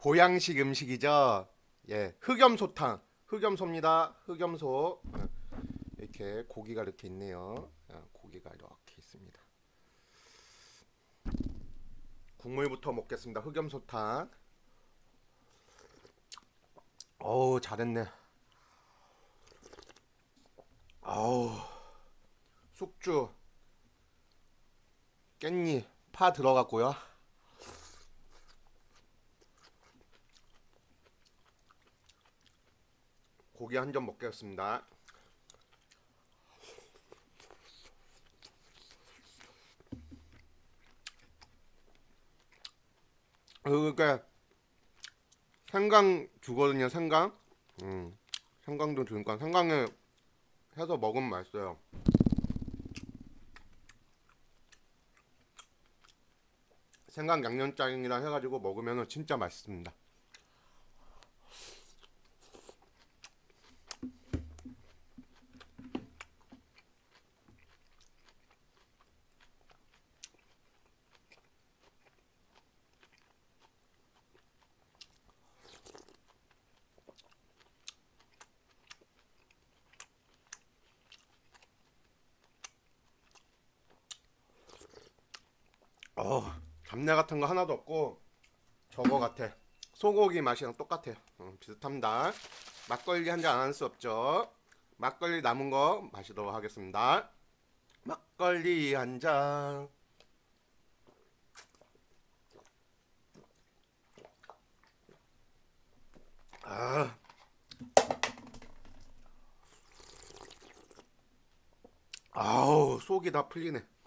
보양식 음식이죠. 예, 흑염소탕. 흑염소입니다. 흑염소. 이렇게 고기가 이렇게 있네요. 고기가 이렇게 있습니다. 국물부터 먹겠습니다. 흑염소탕. 어우, 잘했네. 어우, 숙주, 깻잎, 파 들어갔고요. 고기 한 점 먹겠습니다. 그러니까 생강 주거든요. 생강. 생강도 주니까 생강에 해서 먹으면 맛있어요. 생강 양념장이랑 해가지고 먹으면 진짜 맛있습니다. 잡내 같은 거 하나도 없고 저거 같아. 소고기 맛이랑 똑같아요. 비슷합니다. 막걸리 한 잔 안 할 수 없죠. 막걸리 남은 거 마시도록 하겠습니다. 막걸리 한 잔. 아, 아우 속이 다 풀리네.